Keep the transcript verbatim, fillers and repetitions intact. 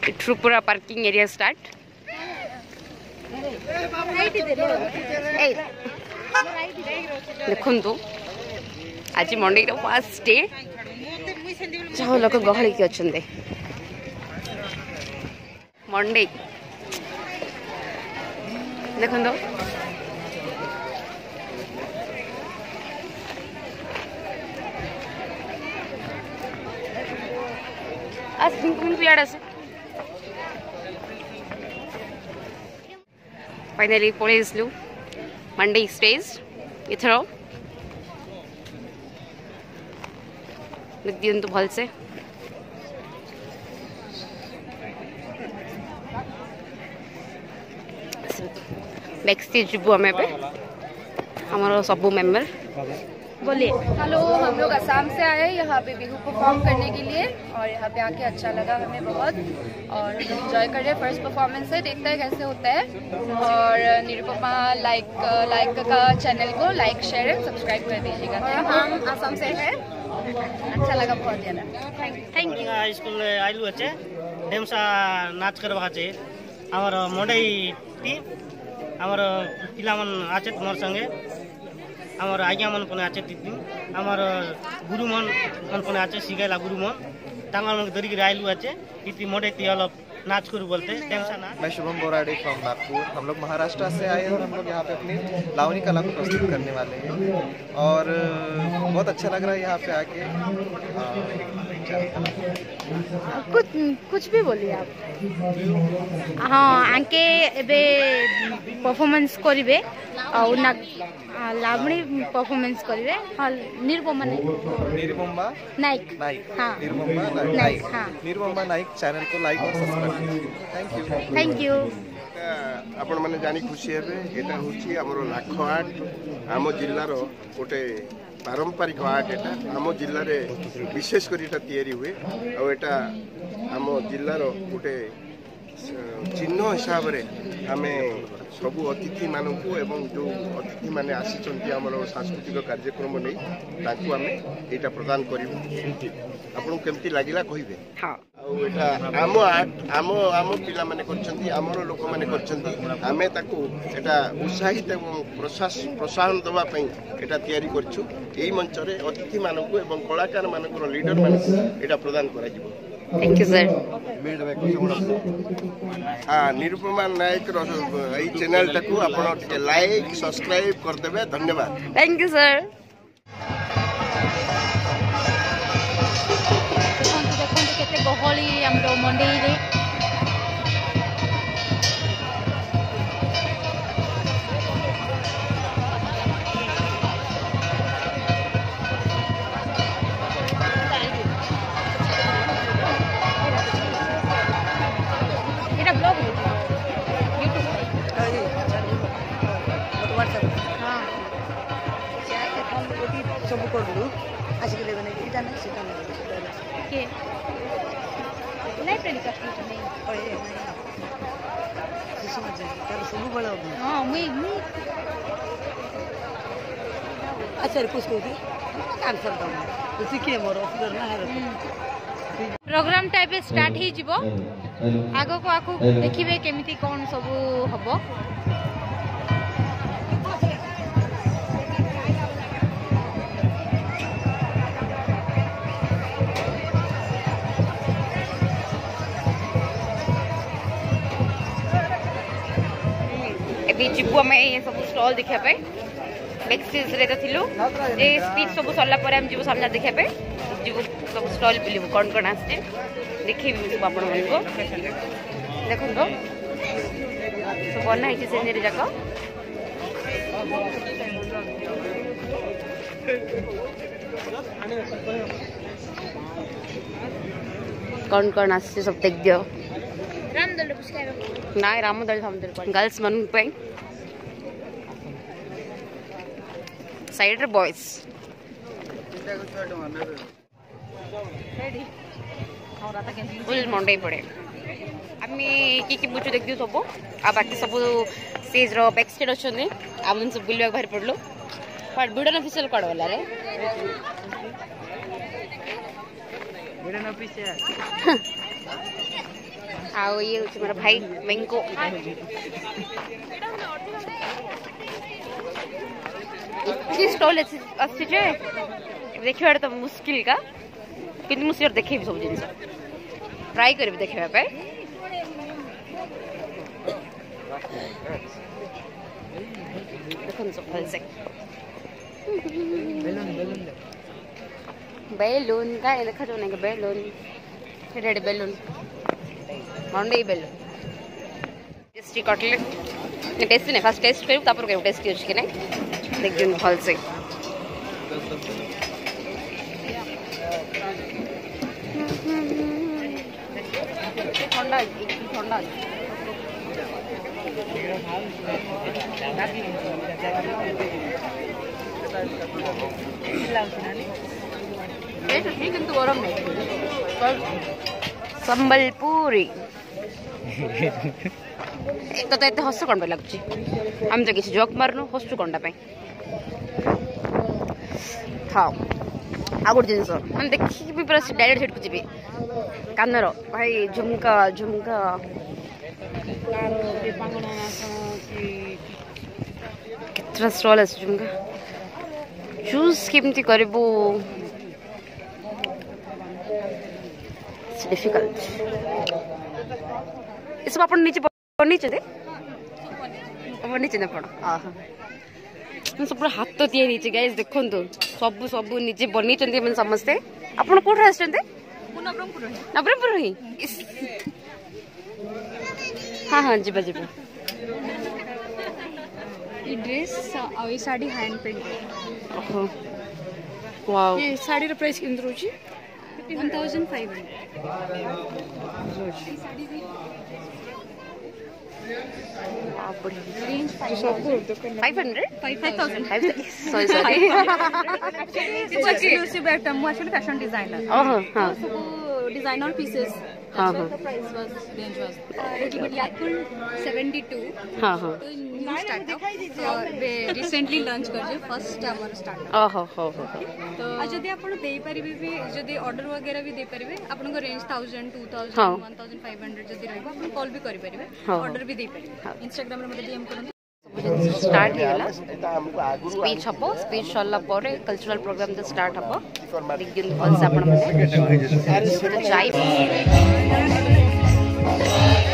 इठू पूरा parking area start. देखु आज मंडे फर्स्ट डे जहाँ लोक गहली के अच्छा मंडे देखो आज पियाड़ से फाइनली पलू मंडे स्टेज इथर दिंतु भल से बैक जीवु आम हमारा सब मेंबर बोलिए। हेलो, हम लोग असम से आए यहाँ पे बिहू परफॉर्म करने के लिए और यहाँ पे आके अच्छा लगा हमें बहुत और हम एंजॉय कर रहे हैं। फर्स्ट परफॉर्मेंस है, देखते हैं कैसे होता है। और निरुपमा लाइक लाइक का चैनल को लाइक शेयर एंड सब्सक्राइब कर दीजिएगा। हम असम से हैं, अच्छा लगा बहुत ज़्यादा। Thank you. स्कूल आइलु अच्छे ढेमसा नाच करवा चाहिए आमर मंडई टी आमर पिला मन आचे मोर संगे आमर आज्ञा मन पने आचे दीदी आमर गुरु मन मन पने आचे सिखाइला गुरु मन तांगल मन दरिक आइलु अच्छे इति मंडई ती अलग नाच करू बोलते ढेमसा नाच। मैं शुभम बोराडी फ्रॉम नागपुर। हम लोग महाराष्ट्र से आए हैं और हम लोग यहाँ पे अपनी लावनी कला को प्रस्तुत करने वाले हैं और बहुत अच्छा लग रहा है यहाँ पे आके। कुछ कुछ भी बोलिए आप। हाँ, आके एबे परफॉर्मेंस करिवे और ना लावणी परफॉर्मेंस करिवे। हाँ, निरुपमा निरुपमा नाइक नाइक हाँ निरुपमा नाइक हाँ निरुपमा नाइक चैनल को लाइक और subscribe. Thank you thank you. आपण माने जानी खुशी हेबे एटा होची हमरो लाख आर्ट आम जिल्लार गोटे पारंपरिक आर्ट एटा आम जिल्ला रे विशेष करी एटा तयारी हुए आ एटा आम जिल्लार गोटे चिन्ह हिसाब रे आमे सबु अतिथि मानकू एवं जो अतिथि माने आसीचंती हमर सांस्कृतिक कार्यक्रम नै ताकू आमे एटा प्रदान करिवु। आपन केमती लागिला कहिबे। हां आ एटा आम आर्ट आम आम पिला माने करचंती हमर लोक माने करचंती आमे ताकू एटा उत्साहित एवं प्रोत्साहन दवा पई एटा तयारी करछु। एई मंच रे अतिथि मानकू एवं कलाकार मानकर लीडर मानकू एटा प्रदान करा जिवो। Thank you sir. हाँ, निरुपमा नायक यही चैनल टाकू आप लाइक सब्सक्राइब करदेवे। धन्यवाद। Thank you sir. देखते गहली आम मंडई सब करू आज के लेबे नहीं इटा नहीं सीता नहीं के लाइफ रे निकाल नहीं ओए समझ जाए तर सब बड़ा हां मैं मैं अच्छा कुछ को दी आंसर दो तो सीखिए मोर ऑफिसर ना है प्रोग्राम टाइप स्टार्ट ही जीवो आगो को आकु देखिबे केमिति कोन सब हबो। जीवु आम ये सब स्टॉल देखा बैक स्टेज रे तो थिलु ए स्पीच सब सरला पर हम जीवु सामने देखा जीवु सब स्टॉल बुलबु कौन कौन आसे देखी सब आपण मन को देखो तो सब बना है सीनरी जाक कौन कौन आसे सब देख दियो। रामदल पुष्कर ना रामदल सामदल गर्ल्स मन पे साइड रे बॉयज फुल मंडे पड़े आम कि कि बुझु देख सब आ बाकी सब स्टेज रो बैक स्टेज अच्छे आम सब बुलवा बाहर पड़लु भिडन ऑफिशियल कड़ वाला रे आओ ये होची मेरा भाई वेंको इतनी स्टॉल अच्छी जे देखिए तो मुश्किल का कितनी मुश्किल देखे भी सब जिन ट्राई कर देखा पे देखो सब भल से बैलून का देखा जो नहीं balloon red balloon Monday balloon tasty cutlet tasty नहीं फास्ट टेस्ट करूँ तापर करूँ टेस्टी अच्छी कि नहीं देख जो भल से ठंडा ठंडा किंतु गरम संबलपुरी एक तो एते हस कौन लगुच आम तो किसी जोक मारनु हसु कौन खाओ आ गोटे जिन मैंने देखिए भी पूरा डायरेक्ट सेट को जी कानर भाई झुमका झुमका कितना स्टॉल है झुमका चूज केमती करबो डिफिकल्ट इस सब अपन नीचे नीचे दे नीचे न पड़ आहा सब पूरा हाथ तो तैयारी नीचे गाइस देखो तो सब सब निजे बनी चंदी समस्ते अपन कोठा आछंते नवरंगपुर नवरंगपुर ही हाँ हाँ जी बजे ये ड्रेस और ये साड़ी हैंड पेंट ओहो वाओ ये साड़ी रो प्राइस किंतु रोची one thousand five hundred five hundred five thousand sorry sorry it's exclusive item मु एक्चुअली फैशन डिजाइनर ओहो हाँ सब डिजाइनर पीसेस हाँ हाँ प्राइस वाज रेंज वाज याकुल सेवेंटी टू हाँ हाँ न्यू स्टार्टअप तो बे रिसेंटली लॉन्च कर जे फर्स्ट हमर स्टार्टअप ओहो हो हो तो जदि आपण देई परिबे भी जदि ऑर्डर वगैरह भी दे परिबे आपण को रेंज थाउजेंड टू थाउजेंड हाँ। वन थाउजेंड फाइव हंड्रेड जदि रहबो आपण कॉल भी करि परिबे हाँ। ऑर्डर भी दे परिबे इंस्टाग्राम रे मते डीएम करन स्टार्ट हेला स्पीच हबो स्पीच सरला परे कल्चरल प्रोग्राम तो स्टार्ट हबो दिगिन भल से आपण मते चाय